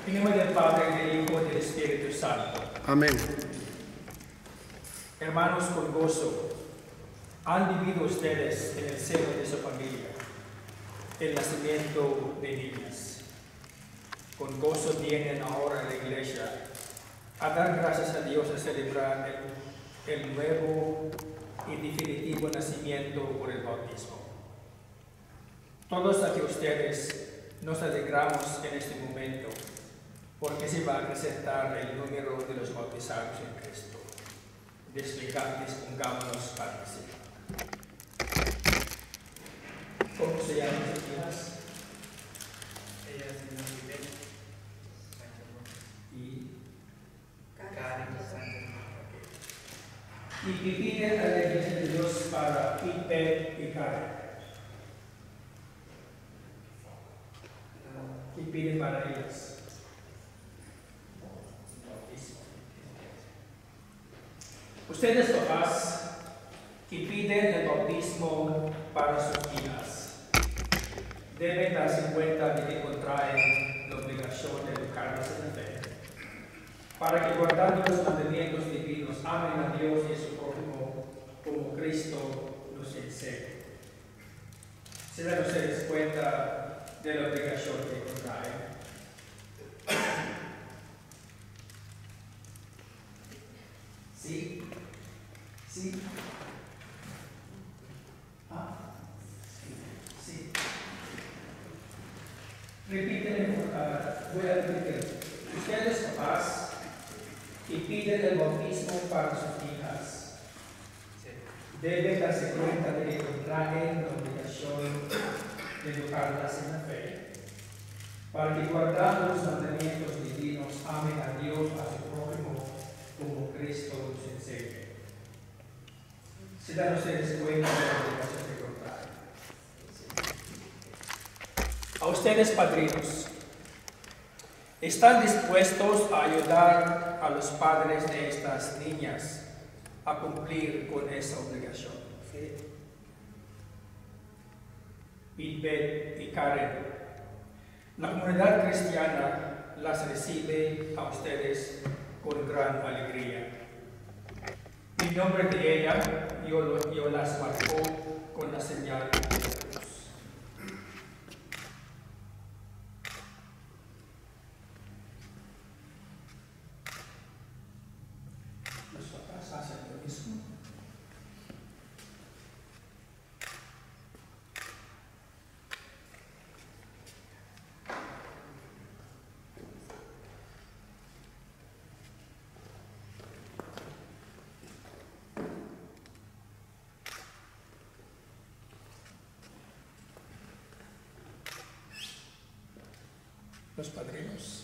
En nombre del Padre, del Hijo y del Espíritu Santo. Amén. Hermanos, con gozo, han vivido ustedes en el seno de su familia el nacimiento de niñas. Con gozo vienen ahora a la iglesia a dar gracias a Dios, a celebrar el nuevo y definitivo nacimiento por el bautismo. Todos aquí ustedes nos alegramos en este momento porque se va a acrecentar el número de los bautizados en Cristo. Dispongámonos para recibir. ¿Cómo se llaman sus hijas? Ellas se llaman Y Karen Sánchez. que piden a la iglesia de Dios para Pipe y Karen. ¿Qué piden para ellas? Ustedes, papás, que piden el bautismo para sus hijas, deben darse cuenta de que contraen la obligación de educarlas en la fe, para que guardando los mandamientos divinos amen a Dios y a su prójimo como Cristo nos enseña. ¿Se dan ustedes cuenta de la obligación que contraen? ¿Sí? ¿Sí? ¿Ah? Sí. Repiten, voy a repetir. Ustedes, papás, que piden el bautismo para sus hijas, deben darse cuenta de que contraen la obligación de educarlas en la fe, para que guardando los mandamientos divinos amen a Dios, a su prójimo, como Cristo nos enseña. ¿Se dan ustedes cuenta de la obligación que contraen? A ustedes, padrinos, ¿están dispuestos a ayudar a los padres de estas niñas a cumplir con esa obligación? Pipe y Karen, la comunidad cristiana las recibe a ustedes con gran alegría. En nombre de ella, yo las marco con la señal de la cruz. Los papás hacen lo mismo. Los padrinos.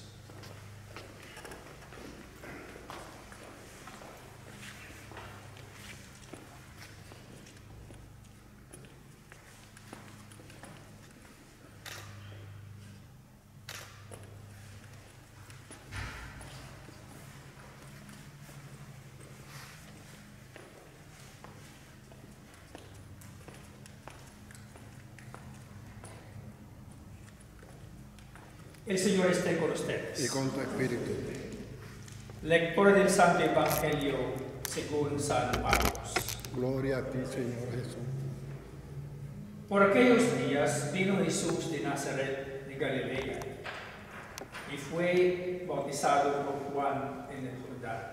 El Señor esté con ustedes. Y con tu espíritu. Lectura del Santo Evangelio según San Marcos. Gloria a ti, Señor Jesús. Por aquellos días vino Jesús de Nazaret de Galilea y fue bautizado por Juan en el Jordán.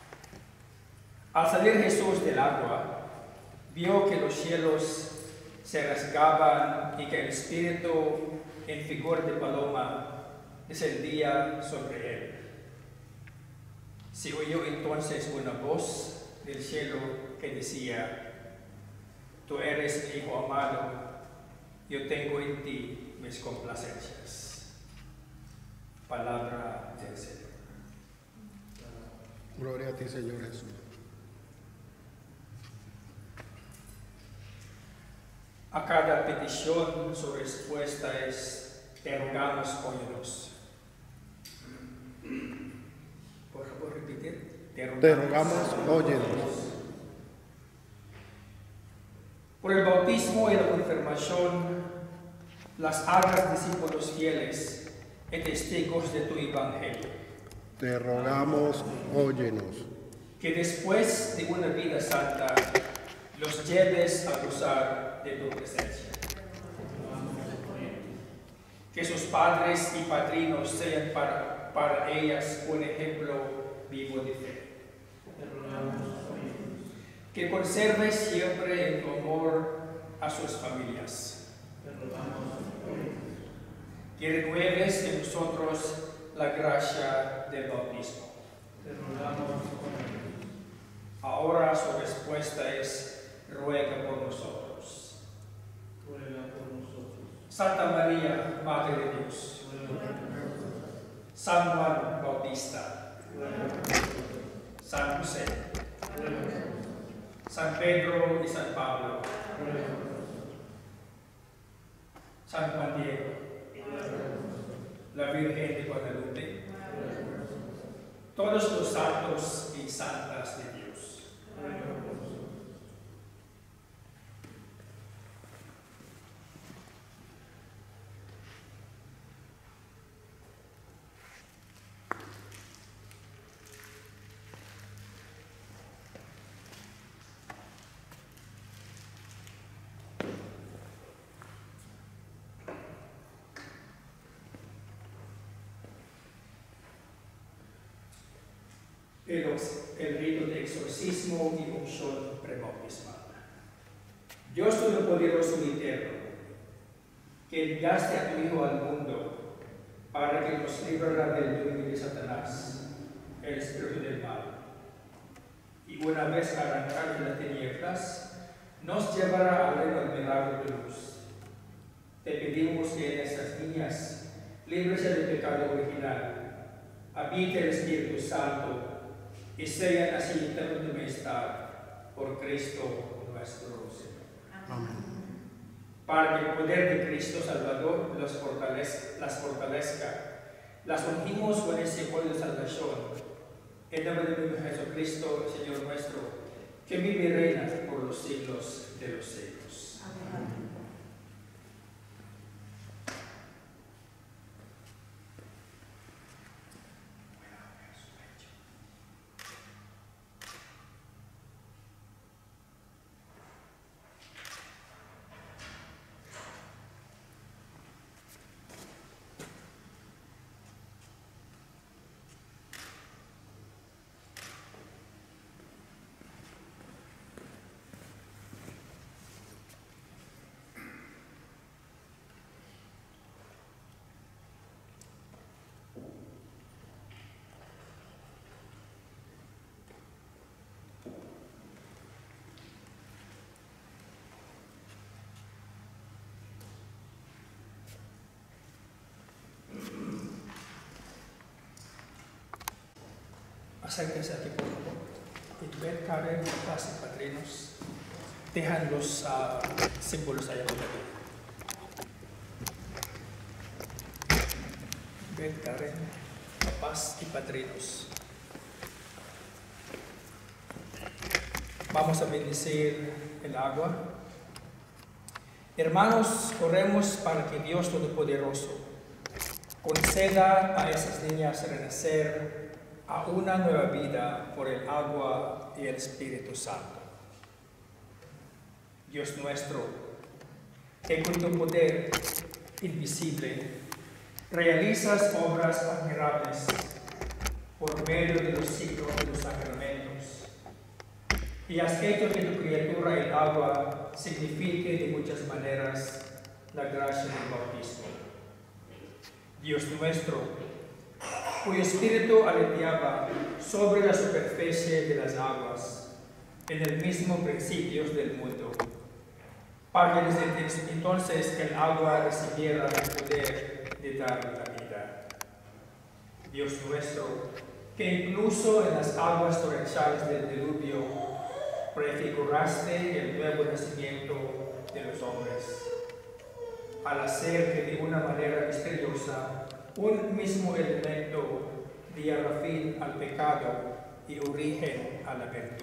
Al salir Jesús del agua, vio que los cielos se rasgaban y que el Espíritu en figura de paloma descendía sobre él. Se oyó entonces una voz del cielo que decía: Tú eres mi Hijo amado, yo tengo en ti mis complacencias. Palabra del Señor. Gloria a ti, Señor Jesús. A cada petición su respuesta es: te rogamos, óyenos. Por favor, repetir. Te rogamos, óyenos. Por el bautismo y la confirmación, las arras discípulos fieles y testigos de tu evangelio. Te rogamos, óyenos. Que después de una vida santa los lleves a gozar de tu presencia. Que sus padres y padrinos sean para ellas un ejemplo vivo de fe. Que conserves siempre en tu amor a sus familias. Que renueves en nosotros la gracia del bautismo. Ahora su respuesta es: ruega por nosotros. Santa María, Madre de Dios. San Juan Bautista. San José. San Pedro y San Pablo. San Juan Diego. La Virgen de Guadalupe. Todos los santos y santas de Dios. El rito de exorcismo y unción prebautismal. Dios Todopoderoso y Eterno, que enviaste a tu Hijo al mundo para que nos librara del dominio de Satanás, el espíritu del mal, y una vez arrancado de las tinieblas, nos llevará al reino admirable de luz. Te pedimos que en estas niñas, libres del pecado original, habite el Espíritu Santo y sean así eternos de majestad por Cristo nuestro Señor. Amén. Para que el poder de Cristo Salvador las fortalezca, las ungimos con ese óleo de salvación. En nombre de Jesucristo, Señor nuestro, que vive y reina por los siglos de los siglos. Amén. Acérquense aquí, por favor. Y ver, Karen, papás y padrinos, dejan los símbolos allá abajo. Ver, Karen, papás y padrinos. Vamos a bendecir el agua. Hermanos, oremos para que Dios Todopoderoso conceda a esas niñas renacer a una nueva vida por el agua y el Espíritu Santo. Dios nuestro, que con tu poder invisible realizas obras admirables por medio de los siglos de los sacramentos, y has hecho que tu criatura el agua signifique de muchas maneras la gracia del bautismo. Dios nuestro, cuyo espíritu aleteaba sobre la superficie de las aguas en el mismo principio del mundo, para que desde entonces el agua recibiera el poder de dar la vida. Dios nuestro, que incluso en las aguas torrenciales del diluvio prefiguraste el nuevo nacimiento de los hombres, al hacer que de una manera misteriosa un mismo elemento diera fin al pecado y origen a la virtud.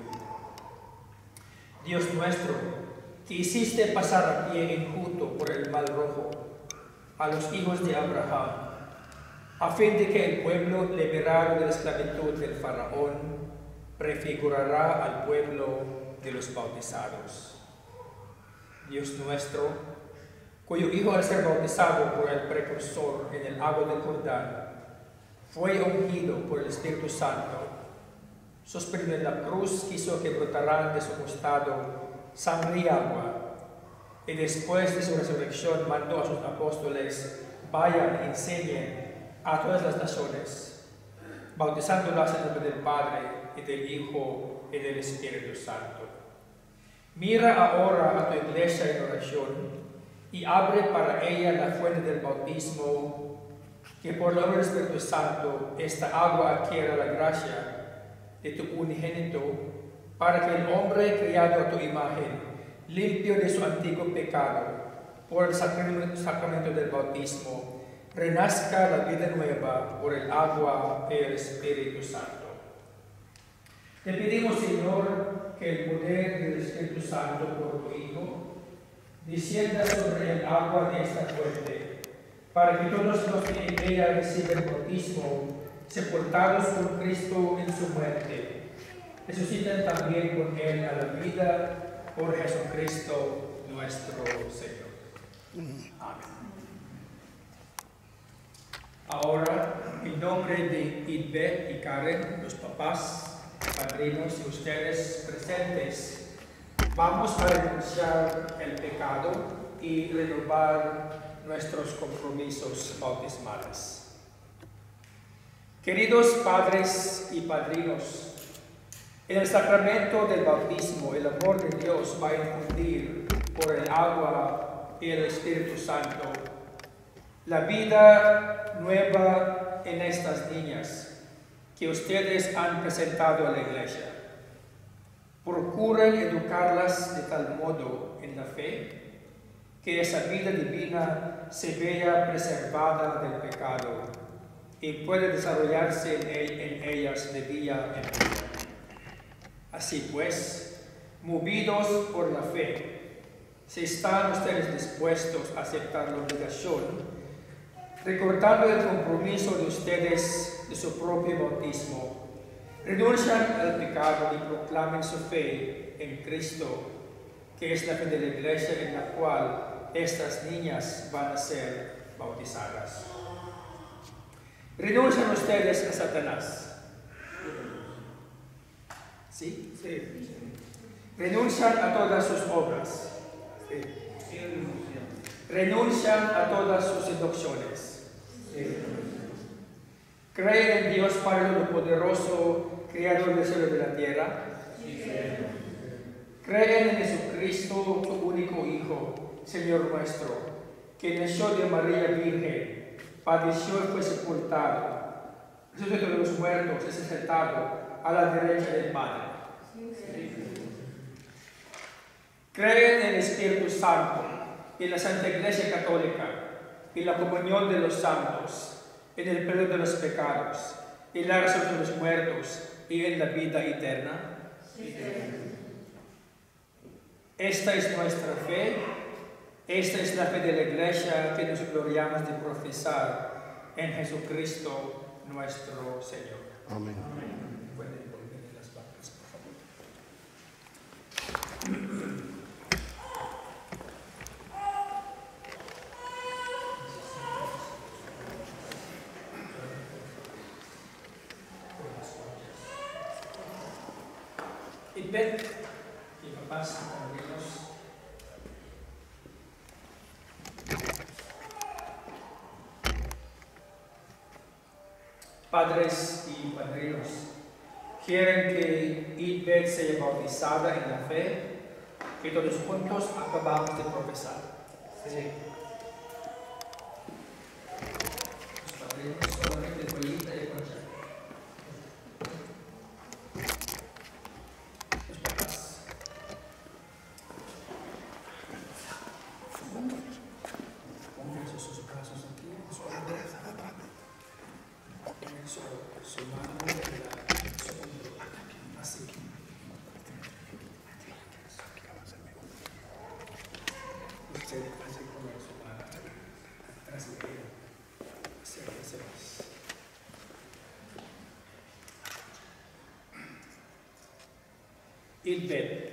Dios nuestro, que hiciste pasar a pie enjuto por el mar rojo a los hijos de Abraham, a fin de que el pueblo liberado de la esclavitud del faraón prefigurará al pueblo de los bautizados. Dios nuestro, cuyo Hijo al ser bautizado por el precursor en el agua del Jordán, fue ungido por el Espíritu Santo, suspendido en la cruz, quiso que brotaran de su costado sangre y agua, y después de su resurrección mandó a sus apóstoles: vayan y enseñen a todas las naciones, bautizándolas en el nombre del Padre, y del Hijo, y del Espíritu Santo. Mira ahora a tu iglesia en oración, y abre para ella la fuente del bautismo, que por la obra del Espíritu Santo esta agua adquiera la gracia de tu unigénito, para que el hombre criado a tu imagen, limpio de su antiguo pecado, por el sacramento del bautismo, renazca la vida nueva por el agua y el Espíritu Santo. Te pedimos, Señor, que el poder del Espíritu Santo por tu Hijo descienda sobre el agua de esta fuente, para que todos los que en ella reciben bautismo, sepultados con Cristo en su muerte, resuciten también con Él a la vida por Jesucristo nuestro Señor. Amén. Ahora, en nombre de Idbet y Karen, los papás, padrinos y ustedes presentes, vamos a renunciar el pecado y renovar nuestros compromisos bautismales. Queridos padres y padrinos, en el sacramento del bautismo, el amor de Dios va a infundir por el agua y el Espíritu Santo la vida nueva en estas niñas que ustedes han presentado a la iglesia. Procuren educarlas de tal modo en la fe que esa vida divina se vea preservada del pecado y pueda desarrollarse en ellas de día en día. Así pues, movidos por la fe, si están ustedes dispuestos a aceptar la obligación, recordando el compromiso de ustedes de su propio bautismo, renuncian al pecado y proclamen su fe en Cristo, que es la fe de la iglesia en la cual estas niñas van a ser bautizadas. ¿Renuncian ustedes a Satanás? ¿Sí? Sí. ¿Renuncian a todas sus obras? Sí. ¿Renuncian a todas sus seducciones? Sí. ¿Creen en Dios Padre Todopoderoso, Creador del cielo y de la tierra? Sí. ¿Creen en Jesucristo, su único Hijo, Señor nuestro, que nació de María Virgen, padeció y fue sepultado, resucitó de los muertos, es sentado a la derecha del Padre? Sí. ¿Creen en el Espíritu Santo, en la Santa Iglesia Católica, en la comunión de los santos, en el perdón de los pecados, en la resurrección de los muertos y en la vida eterna? Sí. Esta es nuestra fe, esta es la fe de la Iglesia que nos gloriamos de profesar en Jesucristo nuestro Señor. Amén. Pueden volver las vacas, por favor. Idbet y papás y padrinos, padres y padrinos, quieren que Idbet sea bautizada en la fe que todos juntos acabamos de profesar. Sí. Los padrinos solamente Juanita y Concha. Así como eso. Id ved.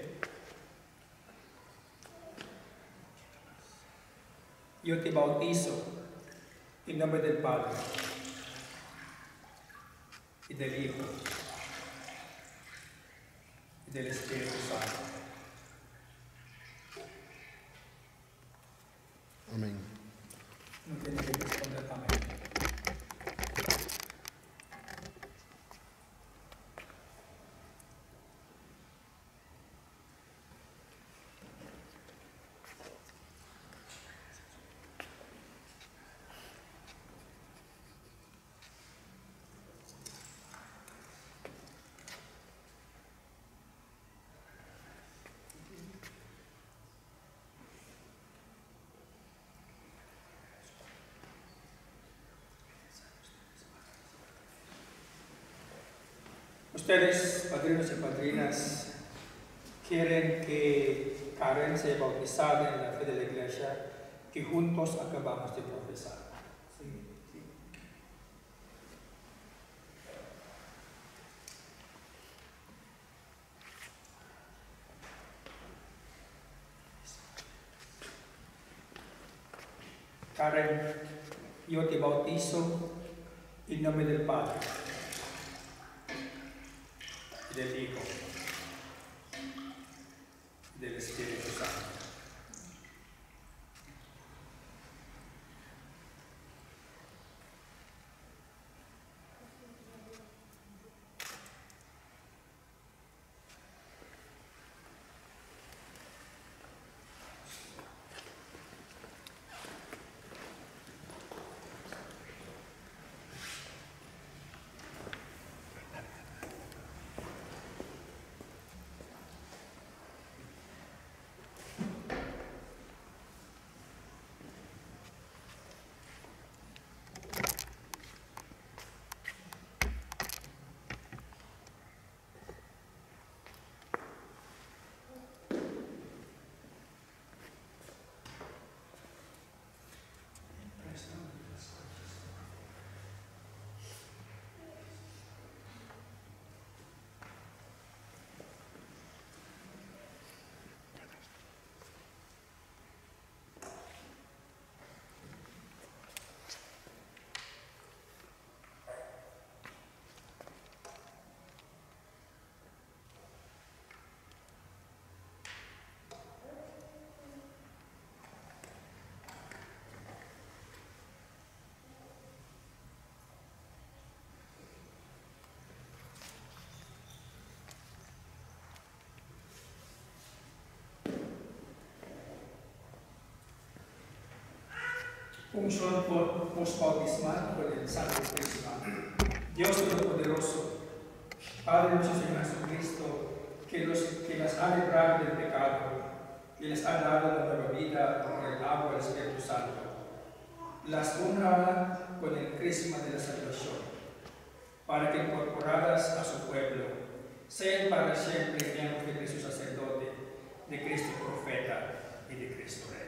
Yo te bautizo en nombre del Padre y del Hijo y del Espíritu Santo. Amén. No tiene que responder amén. Ustedes, padrinos y padrinas, quieren que Karen sea bautizada en la fe de la iglesia que juntos acabamos de profesar. ¿Sí? Sí. Karen, yo te bautizo en nombre del Padre, del Hijo, del Espíritu Santo. Unción postbautismal por el Santo Crisma. Dios Todopoderoso, Padre nuestro Señor Jesucristo, que las ha librado del pecado y les ha dado la nueva vida por el agua del Espíritu Santo, las honra con el crisma de la salvación, para que incorporadas a su pueblo, sean para siempre miembros de Cristo sacerdote, de Cristo profeta y de Cristo Rey.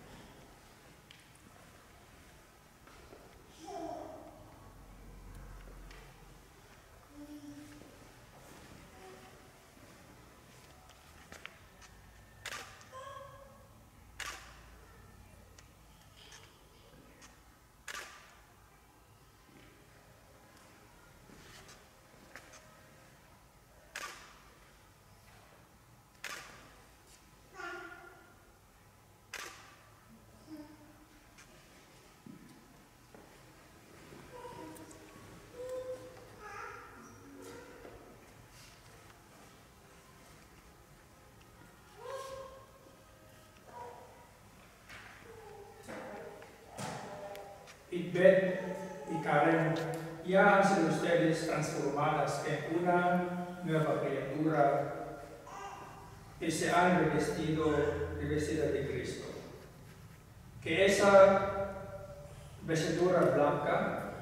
Id y Karen, ya han sido ustedes transformadas en una nueva criatura y se han revestida de Cristo. Que esa vestidura blanca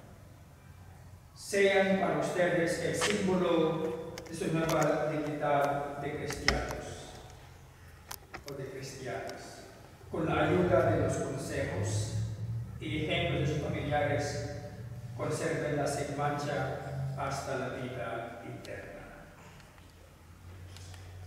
sean para ustedes el símbolo de su nueva dignidad de cristianos o de cristianas, con la ayuda de los consejos y ejemplos de sus familiares, consérvenla sin mancha hasta la vida eterna.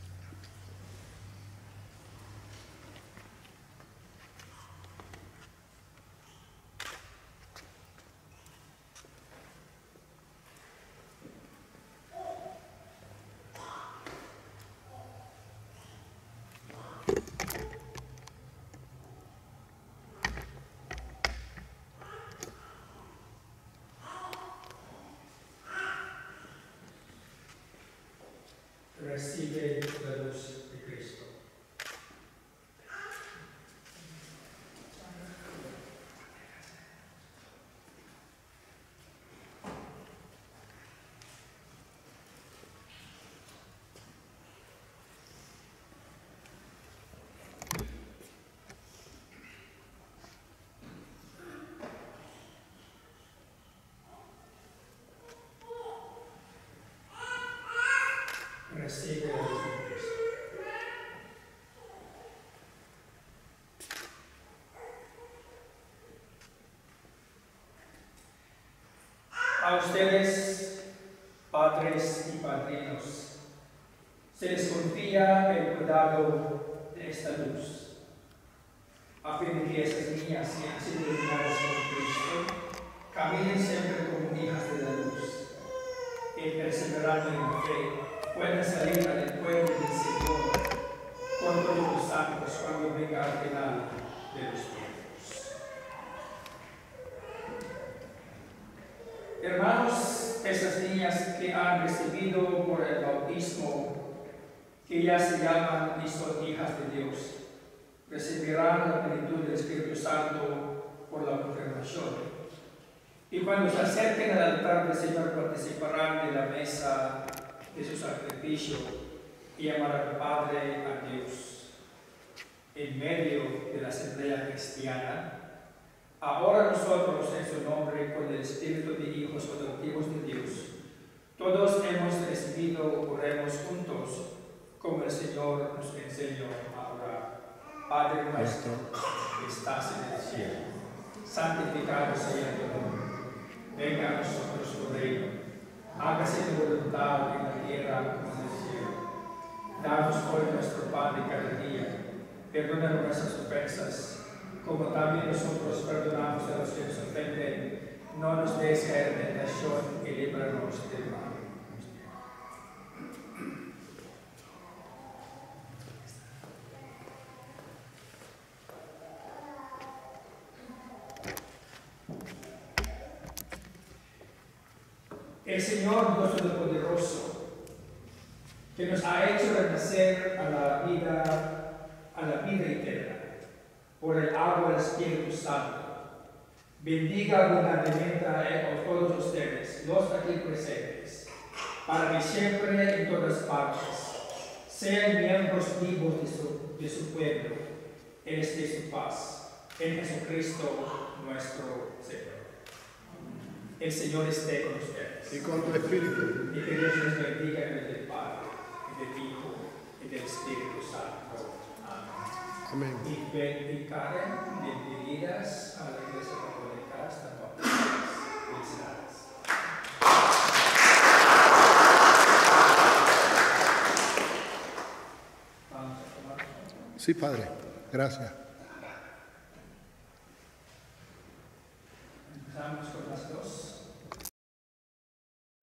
recibe la luz de Cristo. Recibe la luz de Cristo. A ustedes, padres y padrinos, se les confía el cuidado de esta luz, a fin de que esas niñas que han sido iluminadas por Cristo caminen siempre como hijas de la luz y perseverando en la fe pueden salir al encuentro del Señor con todos los santos cuando venga al final de los tiempos. Hermanos, esas niñas que han recibido por el bautismo, que ya se llaman y son hijas de Dios, recibirán la plenitud del Espíritu Santo por la confirmación. Y cuando se acerquen al altar del Señor participarán de la mesa de su sacrificio y llamarán Padre a Dios. En medio de la asamblea cristiana, ahora nosotros en su nombre, con el espíritu de hijos adoptivos de Dios, todos hemos recibido, oremos juntos, como el Señor nos enseñó a orar. Padre nuestro, que estás en el cielo, santificado sea tu nombre. Venga a nosotros tu reino. Hágase tu voluntad en la tierra como en el cielo. Danos hoy nuestro pan de cada día. Perdona nuestras ofensas, como también nosotros perdonamos a los que nos ofenden. No nos dejes caer en tentación y líbranos del mal. El Señor Dios Todopoderoso, que nos ha hecho renacer a la vida eterna, por el agua del Espíritu Santo, bendiga abundantemente a todos ustedes, los aquí presentes, para que siempre en todas partes sean miembros vivos de su pueblo, en su paz, en Jesucristo nuestro Señor. El Señor esté con ustedes. Y con tu espíritu. Y que Dios les bendiga en el del Padre, y del Hijo, y del Espíritu Santo. Amén. Amén. Y bendigan, bienvenidas a la Iglesia Católica hasta entonces. Felicidades. Vamos a tomar. Sí, Padre. Gracias. Empezamos con las dos.